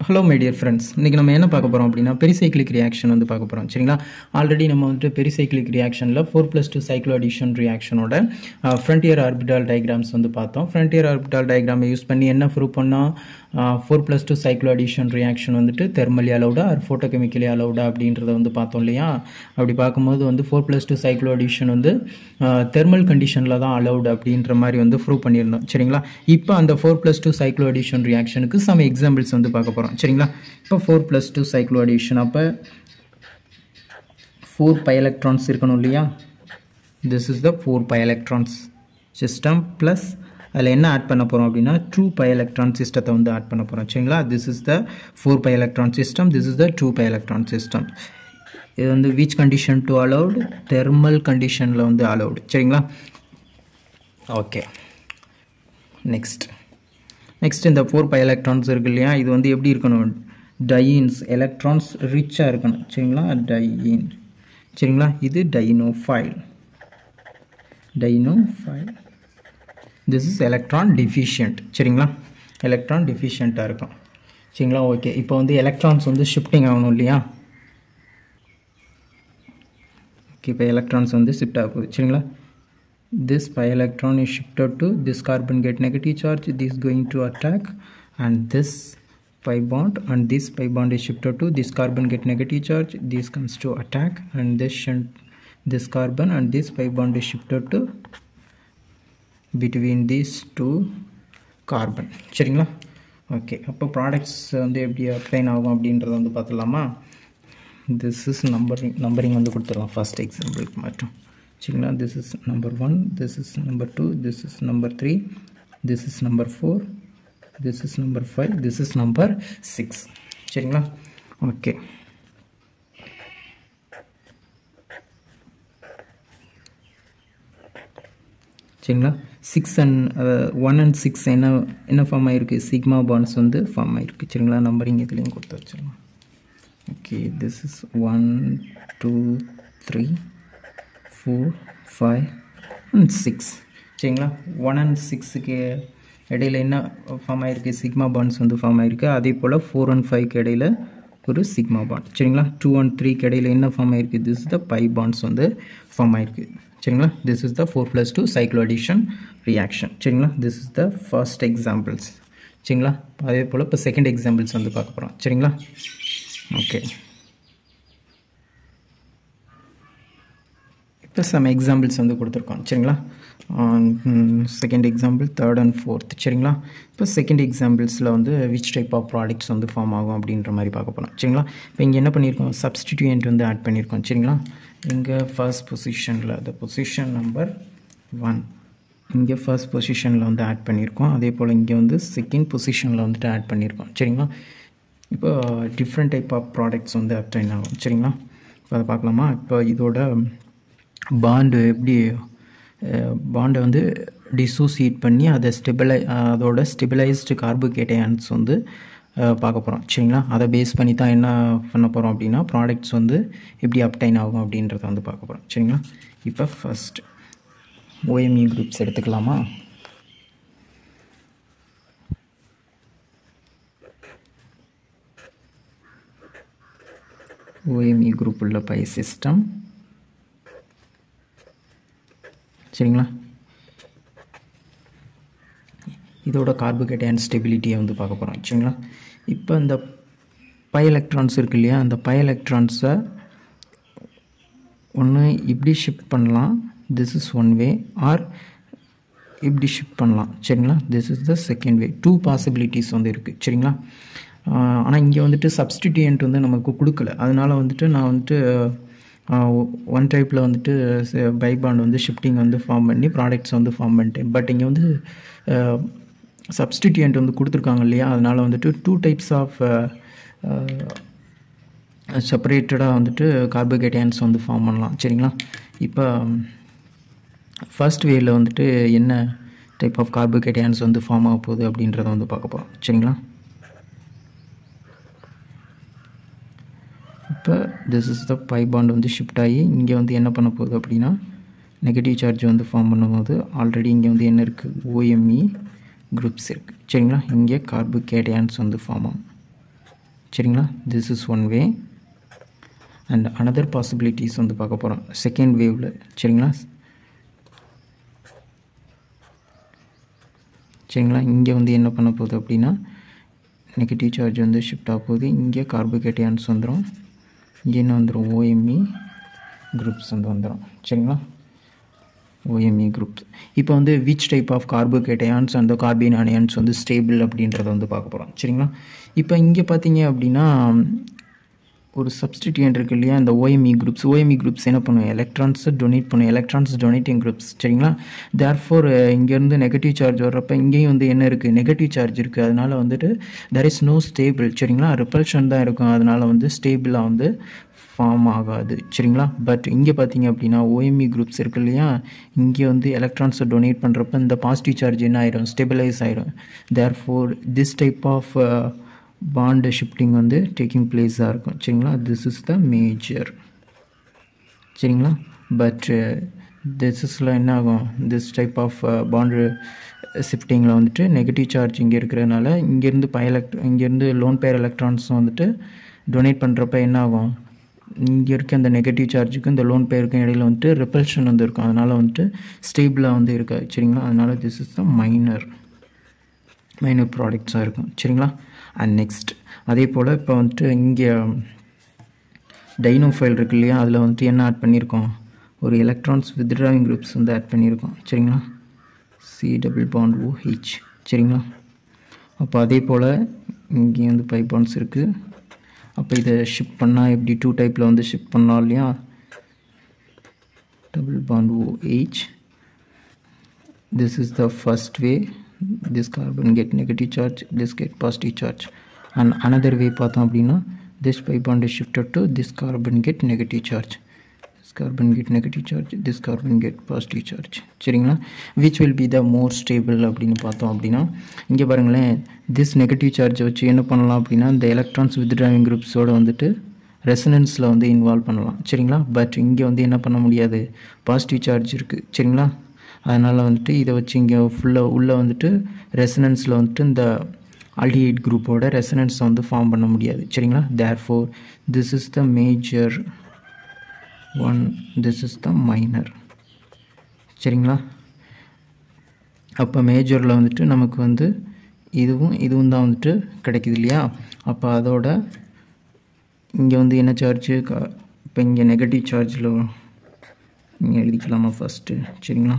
Hello my dear friends, இன்னைக்கு நம்ம என்ன பார்க்க போறோம் அப்படினா பெரிசைக்ளிக் ரியாக்ஷன் வந்து பார்க்க போறோம் சரிங்களா. ஆல்ரெடி நம்ம வந்து பெரிசைக்ளிக் ரியாக்ஷன்ல 4+2 cyclo addition ரியாக்ஷனோட frontier orbital diagrams வந்து பார்த்தோம். frontier orbital diagram யூஸ் பண்ணி என்ன ப்ரூவ் பண்ணா 4+2 cyclo addition ரியாக்ஷன் வந்துட்டு thermally allowed or photochemically allowed அப்படின்றத வந்து பார்த்தோம் இல்லையா. அப்படி பாக்கும்போது வந்து 4+2 cyclo addition வந்து thermal conditionல தான் allowed அப்படின்ற மாதிரி வந்து ப்ரூவ் பண்ணிருந்தோம் சரிங்களா. இப்போ அந்த 4+2 cyclo addition ரியாக்ஷனுக்கு some examples வந்து பார்க்க போறோம் சரிங்களா. இப்போ 4+2 cyclo addition அப்ப 4 pi electrons இருக்கணும் இல்லையா. This is the 4 pi electrons system plus அதில் என்ன ஆட் பண்ண போறோம் அப்படின்னா 2 pi electron system வந்து ஆட் பண்ண போறோம் சரிங்களா. This is the 4 pi electron system, this is the 2 pi electron system. இது வந்து which condition to allowed? Thermal conditionல வந்து allowed சரிங்களா. Okay, next இந்த 4 pi electrons இருக்கு இல்லையா, இது வந்து எப்படி இருக்கணும், diens electrons ரிச்சா இருக்கணும் சரிங்களா. diene சரிங்களா, இது dienophile. This is electron deficient சரிங்களா, electron deficient இருக்கும் சரிங்களா. ஓகே, இப்போ வந்து electrons வந்து ஷிஃப்டிங் ஆகணும் இல்லையா. ஓகே, இப்போ electrons வந்து ஷிஃப்ட் ஆக போகுது சரிங்களா. This pi electron is shifted to this carbon get negative charge, this is going to attack, and this pi bond and this pi bond is shifted to this carbon get negative charge, this comes to attack, and this carbon and this pi bond is shifted to between these two carbon சரிங்களா. Okay, அப்போ products வந்து எப்படி அப்ளைன் ஆகும் அப்படின்றத வந்து பார்த்துடலாமா. this is numbering வந்து கொடுத்துடலாம் ஃபர்ஸ்ட் எக்ஸாம்பிளுக்கு மட்டும் சரிங்களா. this is number 1, this is number 2, this is number 3, this is number 4, this is number 5, this is number 6 சரிங்களா. ஓகே, சரிங்களா. 6 and 1 and 6 என்ன ஃபார்ம் ஆயிருக்கு, சிக்மா பாண்ட்ஸ் வந்து ஃபார்ம் ஆயிருக்கு சரிங்களா. நம்பரிங் இதுலேயும் கொடுத்து வச்சிடலாம். ஓகே, this is 1 2 3 4 5 and 6 சரிங்களா. 1 and 6க்கு இடையில என்ன ஃபார்ம் ஆயிருக்கு, சிக்மா பாண்ட்ஸ் வந்து ஃபார்ம் ஆயிருக்கு. அதே போல் 4 and 5க்கு இடையில ஒரு சிக்மா பாண்ட் சரிங்களா. 2 and 3க்கு இடையில என்ன ஃபார்ம் ஆயிருக்கு, this is the pi bonds வந்து ஃபார்ம் ஆயிருக்கு சரிங்களா. this is the 4+2 cyclo addition reaction சரிங்களா. this is the first examples சரிங்களா. அதே போல் இப்போ செகண்ட் எக்ஸாம்பிள்ஸ் வந்து பார்க்க போகிறோம் சரிங்களா. ஓகே, இப்போ சம் எக்ஸாம்பிள்ஸ் வந்து கொடுத்துருக்கோம் சரிங்களா. Second example, third and fourth சரிங்களா. இப்போ செகண்ட் எக்ஸாம்பிள்ஸில் வந்து விச் டைப் ஆஃப் ப்ராடக்ட்ஸ் வந்து ஃபார்ம் ஆகும் அப்படின்ற மாதிரி பார்க்க போகிறோம் சரிங்களா. இப்போ இங்கே என்ன பண்ணியிருக்கோம், சப்ஸ்டிடியூயன்ட் வந்து ஆட் பண்ணியிருக்கோம் சரிங்களா. இங்கே ஃபர்ஸ்ட் பொசிஷனில் the பொசிஷன் நம்பர் 1 இங்கே ஃபர்ஸ்ட் பொசிஷனில் வந்து ஆட் பண்ணியிருக்கோம். அதே போல் இங்கே வந்து செகண்ட் பொசிஷனில் வந்துட்டு ஆட் பண்ணியிருக்கோம் சரிங்களா. இப்போ டிஃப்ரெண்ட் டைப் ஆஃப் ப்ராடக்ட்ஸ் வந்து அப்டைன் ஆகும் சரிங்களா. இப்போ அதை பார்க்கலாமா. இப்போ இதோட பாண்டு எப்படி பாண்டை வந்து டிசோசியேட் பண்ணி அதை அதோட ஸ்டெபிளைஸ்டு கார்போகேட்டையான்ஸ் வந்து பார்க்க போகிறோம் சரிங்களா. அதை பேஸ் பண்ணி தான் என்ன பண்ண போகிறோம் அப்படின்னா ப்ராடக்ட்ஸ் வந்து எப்படி அப்டைன் ஆகும் அப்படின்றத வந்து பார்க்க போகிறோம் சரிங்களா. இப்போ ஃபர்ஸ்ட் OMe குரூப்ஸ் எடுத்துக்கலாமா. OMe குரூப் உள்ள பை சிஸ்டம் சரிங்களா. இதோட கார்போகேட்டையான் ஸ்டெபிலிட்டியை வந்து பார்க்க போகிறோம் சரிங்களா. இப்போ இந்த பை எலக்ட்ரான்ஸ் இருக்கு இல்லையா, அந்த பை எலக்ட்ரான்ஸை ஒன்று இப்படி ஷிஃப்ட் பண்ணலாம், this is one way, or இப்படி ஷிஃப்ட் பண்ணலாம் சரிங்களா. This is the second way. 2 possibilities வந்து இருக்குது சரிங்களா. ஆனால் இங்கே வந்துட்டு சப்ஸ்டிடியூயன்ட் வந்து நமக்கு கொடுக்கல, அதனால் வந்துட்டு நான் வந்துட்டு ஒன் டைப்பில் வந்துட்டு பை பாண்ட் வந்து ஷிஃப்டிங் வந்து ஃபார்ம் பண்ணி ப்ராடக்ட்ஸ் வந்து ஃபார்ம் பண்ணிட்டேன். பட் இங்கே வந்து சப்ஸ்டிடியூயன்ட் வந்து கொடுத்துருக்காங்க இல்லையா, அதனால் வந்துட்டு 2 டைப்ஸ் ஆஃப் செப்பரேட்டடாக வந்துட்டு கார்போகேட்டையான்ஸ் வந்து ஃபார்ம் பண்ணலாம் சரிங்களா. இப்போ ஃபர்ஸ்ட் வேயில் வந்துட்டு என்ன டைப் ஆஃப் கார்போகேட்டையான்ஸ் வந்து ஃபார்ம் ஆக போகுது அப்படின்றத வந்து பார்க்க போகிறோம் சரிங்களா. இப்போ this is the pi bond வந்து ஷிஃப்ட் ஆகி இங்கே வந்து என்ன பண்ண போகுது அப்படின்னா நெகட்டிவ் சார்ஜ் வந்து ஃபார்ம் பண்ணும்போது ஆல்ரெடி இங்கே வந்து என்ன இருக்குது, OMe குரூப்ஸ் இருக்குது சரிங்களா. இங்கே கார்போகேட்டையான்ஸ் வந்து ஃபார்ம் ஆகும் சரிங்களா. This is one way. And another possibilities வந்து பார்க்க போகிறோம் செகண்ட் வேவில். சரிங்களா. சரிங்களா. இங்கே வந்து என்ன பண்ண போகுது அப்படின்னா நெகட்டிவ் சார்ஜ் வந்து ஷிஃப்ட் ஆக போகுது. இங்கே கார்போகேட்டையான்ஸ் வந்துடும். இங்கே என்ன வந்துடும், ஓஎம்இ குரூப்ஸ் வந்து வந்துடும். சரிங்களா. O M E groups. இப்போ வந்து விச் டைப் ஆஃப் கார்போகேட்டையான்ஸ் அந்த கார்பீன் அயன்ஸ் வந்து ஸ்டேபிள் அப்படின்றத வந்து பார்க்க போகிறோம். சரிங்களா. இப்போ இங்கே பார்த்தீங்க அப்படின்னா ஒரு சப்ஸ்டிடியூயன்ட் இருக்குது இல்லையா, இந்த ஓஎம்இ குரூப்ஸ் என்ன பண்ணுவோம், எலக்ட்ரான்ஸை டொனேட் பண்ணும், எலக்ட்ரான்ஸ் டொனேட்டிங் குரூப்ஸ். சரிங்களா. தேர்ஃபோர் இங்கேருந்து நெகட்டிவ் சார்ஜ் வர்றப்போ இங்கேயும் வந்து என்ன இருக்குது, நெகட்டிவ் சார்ஜ் இருக்குது. அதனால் வந்துட்டு தெர் இஸ் நோ ஸ்டேபிள். சரிங்களா. ரிப்பல்ஷன் தான் இருக்கும். அதனால் வந்து ஸ்டேபிளாக வந்து ஃபார்ம் ஆகாது. சரிங்களா. பட் இங்கே பார்த்தீங்க அப்படின்னா ஓஎம்இ குரூப்ஸ் இருக்குது இல்லையா, இங்கே வந்து எலக்ட்ரான்ஸை டொனேட் பண்ணுறப்ப இந்த பாசிட்டிவ் சார்ஜ் என்ன ஆயிடும், ஸ்டெபிலைஸ் ஆகிடும். Therefore this type of bond shifting வந்து டேக்கிங் பிளேஸாக இருக்கும். சரிங்களா. This is the major. சரிங்களா. பட் திஸ் இஸில் என்ன ஆகும், திஸ் டைப் ஆஃப் பாண்டு ஷிஃப்டிங்கில் வந்துட்டு நெகட்டிவ் சார்ஜ் இங்கே இருக்கிறதுனால இங்கேருந்து லோன் பேர் எலக்ட்ரான்ஸ் வந்துட்டு டொனேட் பண்ணுறப்ப என்ன ஆகும், இங்கே இருக்க அந்த நெகட்டிவ் சார்ஜுக்கும் இந்த லோன் பேருக்கும் இடையில் வந்துட்டு ரிப்பல்ஷன் வந்து இருக்கும். அதனால் வந்துட்டு ஸ்டேபிளாக வந்து இருக்காது. சரிங்களா. அதனால் திஸ் இஸ் த மைனர் ப்ராடக்ட்ஸாக இருக்கும். சரிங்களா. அண்ட் நெக்ஸ்ட் அதே போல் இப்போ வந்துட்டு இங்கே டைனோஃபைல் இருக்கு இல்லையா, அதில் வந்துட்டு என்ன ஆட் பண்ணியிருக்கோம், ஒரு எலக்ட்ரான்ஸ் வித்ட்ராவிங் குரூப்ஸ் வந்து ஆட் பண்ணியிருக்கோம். சரிங்களா. C+OH. சரிங்களா. அப்போ அதே போல் இங்கே வந்து 5 பாண்ட்ஸ் இருக்குது. அப்போ இதை ஷிஃப்ட் பண்ணால் எப்படி 2 டைப்பில் வந்து ஷிஃப்ட் பண்ணலாம் இல்லையா, OH. This is the first way. This carbon get negative charge, this get positive charge. And another way பார்த்தோம் அப்படின்னா this pi bond is shifted to this carbon get negative charge. This carbon get negative charge, this carbon get positive charge. சரிங்களா. which will be the more stable அப்படின்னு பார்த்தோம் அப்படின்னா இங்கே பாருங்களேன், this negative charge வச்சு என்ன பண்ணலாம் அப்படின்னா இந்த எலக்ட்ரான்ஸ் வித்ட்ராவிங் குரூப்ஸோடு வந்துட்டு ரெசனன்ஸில் வந்து இன்வால்வ் பண்ணலாம். சரிங்களா. பட் இங்கே வந்து என்ன பண்ண முடியாது, பாசிட்டிவ் சார்ஜ் இருக்குது. சரிங்களா. அதனால் வந்துட்டு இதை வச்சு இங்கே ஃபுல்லாக உள்ளே வந்துட்டு ரெசனன்ஸில் வந்துட்டு இந்த ஆல்டிஹைட் குரூப்போட ரெசனன்ஸை வந்து ஃபார்ம் பண்ண முடியாது. சரிங்களா. Therefore this is the major one, this is the minor. சரிங்களா. அப்போ மேஜரில் வந்துட்டு நமக்கு வந்து இதுவும் தான் வந்துட்டு கிடைக்குது இல்லையா. அப்போ அதோட இங்கே வந்து என்ன சார்ஜு, இப்போ இங்கே நெகட்டிவ் சார்ஜில் இங்கே எழுதிக்கலாமா ஃபஸ்ட்டு. சரிங்களா.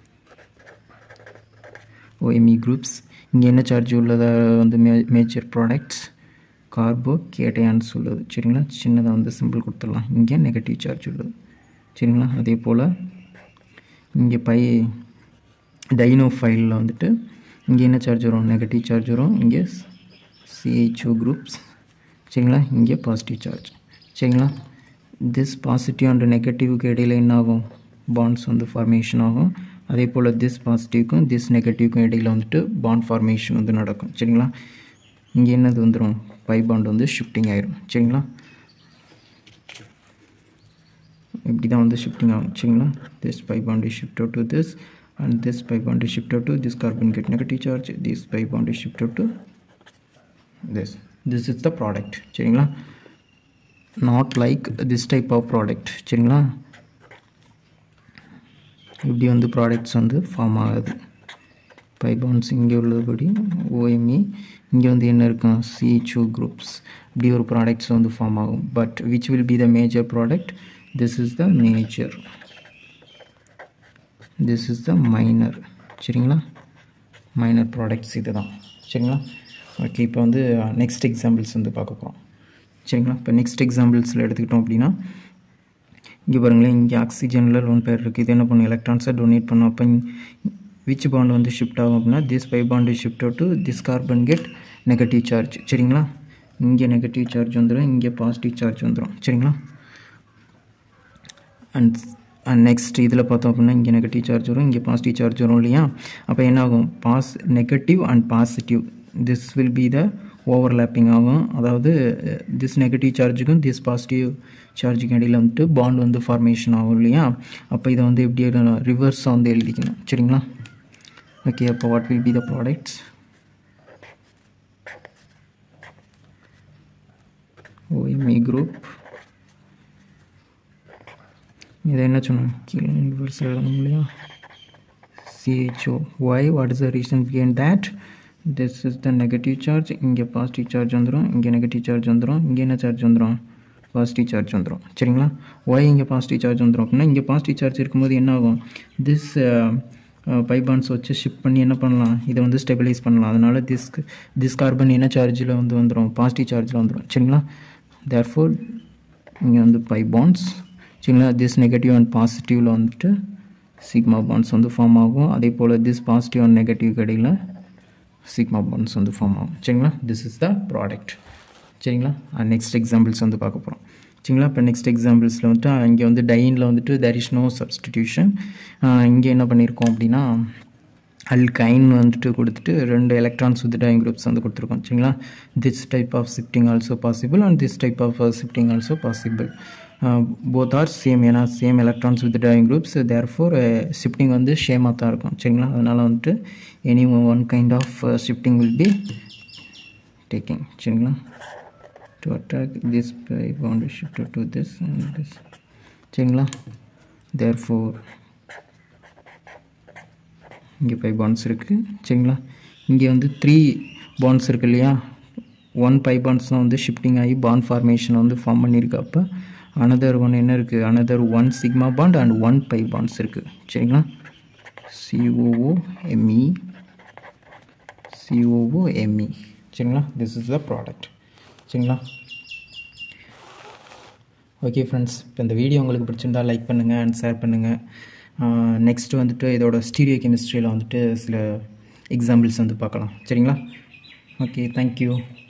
ஓஎம்இ குரூப்ஸ் இங்கே என்ன சார்ஜ் உள்ளதை வந்து மேஜர் ப்ராடக்ட்ஸ் கார்போகேட்டையான்ஸ் உள்ளது. சரிங்களா. சின்னதாக வந்து சிம்பிள் கொடுத்துடலாம். இங்கே நெகட்டிவ் சார்ஜ் உள்ளது. சரிங்களா. அதே போல் இங்கே டைனோஃபைலில் வந்துட்டு இங்கே என்ன சார்ஜ் வரும், நெகட்டிவ் சார்ஜ் வரும். இங்கே CHO குரூப்ஸ். சரிங்களா. இங்கே பாசிட்டிவ் சார்ஜ். சரிங்களா. திஸ் பாசிட்டிவ் அண்ட் நெகட்டிவ்க்கு இடையில் என்ன ஆகும், பாண்ட்ஸ் வந்து ஃபார்மேஷன் ஆகும். அதே போல் திஸ் பாசிட்டிவ்க்கும் திஸ் நெகட்டிவ்க்கும் இடையில் வந்துட்டு பாண்ட் ஃபார்மேஷன் வந்து நடக்கும். சரிங்களா. இங்கே என்னது வந்துடும், பை பாண்ட் வந்து ஷிஃப்டிங் ஆயிரும். சரிங்களா. இப்படி தான் வந்து ஷிஃப்டிங் ஆகும். சரிங்களா. This pi bond is shifted to this and this pi bond is shifted to this carbon get negative charge, this pi bond is shifted to this is the product. சரிங்களா. not like this type of product. சரிங்களா. இப்படி வந்து products வந்து form ஆகுது. By bonds இங்கே உள்ளபடி OME, இங்கே வந்து என்ன இருக்கும், CHO குரூப்ஸ். இப்படி ஒரு ப்ராடக்ட்ஸ் வந்து ஃபார்ம் ஆகும். But which will be the major product, this is the major, this is the minor. சரிங்களா. மைனர் ப்ராடக்ட்ஸ் இது தான். சரிங்களா. ஓகே. இப்போ வந்து நெக்ஸ்ட் எக்ஸாம்பிள்ஸ் வந்து பார்க்க போகிறோம். சரிங்களா. இப்போ நெக்ஸ்ட் எக்ஸாம்பிள்ஸில் எடுத்துக்கிட்டோம் அப்படின்னா இங்கே பாருங்களேன், இங்கே ஆக்சிஜனில் லோன் பேர் இருக்குது. இது என்ன பண்ணும், எலக்ட்ரான்ஸை டொனேட் பண்ணும். அப்போ விச் பாண்ட் வந்து ஷிஃப்ட் ஆகும் அப்படின்னா this pi bond is shift to this carbon get negative charge. சரிங்களா. இங்கே நெகட்டிவ் சார்ஜ் வந்துடும், இங்கே பாசிட்டிவ் சார்ஜ் வந்துடும். சரிங்களா. அண்ட் நெக்ஸ்ட் இதில் பார்த்தோம் அப்படின்னா இங்கே நெகட்டிவ் சார்ஜ் வரும், இங்கே பாசிட்டிவ் சார்ஜ் வரும் இல்லையா. அப்போ என்ன ஆகும், negative and positive this will be the overlapping ஆகும். அதாவது திஸ் நெகட்டிவ் சார்ஜுக்கும் திஸ் பாசிட்டிவ் சார்ஜுக்கும் இடையில் வந்துட்டு பாண்ட் வந்து ஃபார்மேஷன் ஆகும் இல்லையா. அப்போ இதை வந்து எப்படி ரிவர்ஸாக வந்து எழுதிக்கணும். சரிங்களா. ஓகே. அப்போ what will be the products, OMe group. இதை என்ன சொன்னோம் கீழே இன்வெர்ஸ் எழுதணும் இல்லையா CHO. Why? What is the reason behind that? This is the negative charge. இங்கே பாசிட்டிவ் சார்ஜ் வந்துடும், இங்கே நெகட்டிவ் சார்ஜ் வந்துடும், இங்கே என்ன சார்ஜ் வந்துடும் பாசிட்டிவ் சார்ஜ் வந்துடும். சரிங்களா? ஒய் இங்கே பாசிட்டிவ் சார்ஜ் வந்துடும் அப்படின்னா இங்கே பாசிட்டிவ் சார்ஜ் இருக்கும்போது என்ன ஆகும், திஸ் பை பாண்ட்ஸ் வச்சு ஷிஃப்ட் பண்ணி என்ன பண்ணலாம், இதை வந்து ஸ்டெபிலைஸ் பண்ணலாம். அதனால் திஸ் கார்பன் என்ன சார்ஜில் வந்துடும் பாசிட்டிவ் சார்ஜில் வந்துடும். சரிங்களா? தேர்ஃபோர் இங்கே வந்து பை பாண்ட்ஸ். சரிங்களா? திஸ் நெகட்டிவ் அண்ட் பாசிட்டிவில் வந்துட்டு சிக்மா பாண்ட்ஸ் வந்து ஃபார்ம் ஆகும். அதே போல் திஸ் பாசிட்டிவ் அண்ட் நெகட்டிவ் கடையில் சிக்மா பாண்ட்ஸ் வந்து ஃபார்ம் ஆகும். சரிங்களா? This is the product. சரிங்களா? நெக்ஸ்ட் எக்ஸாம்பிள்ஸ் வந்து பார்க்க போகிறோம். சரிங்களா? இப்போ நெக்ஸ்ட் எக்ஸாம்பிள்ஸில் வந்துட்டு இங்கே வந்து டைனில் வந்துட்டு தேர் இஸ் நோ சப்ஸ்டிடியூஷன். இங்கே என்ன பண்ணியிருக்கோம் அப்படின்னா அல்கைன் வந்துட்டு கொடுத்துட்டு 2 எலக்ட்ரான்ஸ் வித் டைன் குரூப்ஸ் வந்து கொடுத்துருக்கோம். சரிங்களா? This type of shifting also possible and this type of shifting also possible. both are same, ஏன்னா சேம் எலக்ட்ரான்ஸ் வித் டைன் குரூப்ஸ், தேர்ஃபோர் ஷிஃப்டிங் வந்து சேமாக தான் இருக்கும். சரிங்களா? அதனால் வந்துட்டு any one kind of shifting will be taking. சரிங்களா? To attack this pi bond shift to this and this. சரிங்களா? தேர்ஃபோர் இங்கே 5 பாண்ட்ஸ் இருக்குது. சரிங்களா? இங்கே வந்து 3 பாண்ட்ஸ் இருக்குது இல்லையா, 1 பை பாண்ட்ஸ் தான் வந்து ஷிஃப்டிங் ஆகி பாண்ட் ஃபார்மேஷனை வந்து ஃபார்ம் பண்ணியிருக்கு. அப்போ அனதர் ஒன் என்ன இருக்குது, another 1 sigma bond and 1 pi bonds இருக்குது. சரிங்களா? COOMe. சரிங்களா? This is the product. சரிங்களா? ஓகே ஃப்ரெண்ட்ஸ், இப்போ இந்த வீடியோ உங்களுக்கு பிடிச்சிருந்தால் லைக் பண்ணுங்கள் அண்ட் ஷேர் பண்ணுங்கள். நெக்ஸ்ட்டு வந்துட்டு இதோட ஸ்டீரியோ கெமிஸ்ட்ரியில் வந்துட்டு சில எக்ஸாம்பிள்ஸ் வந்து பார்க்கலாம். சரிங்களா? Okay, thank you.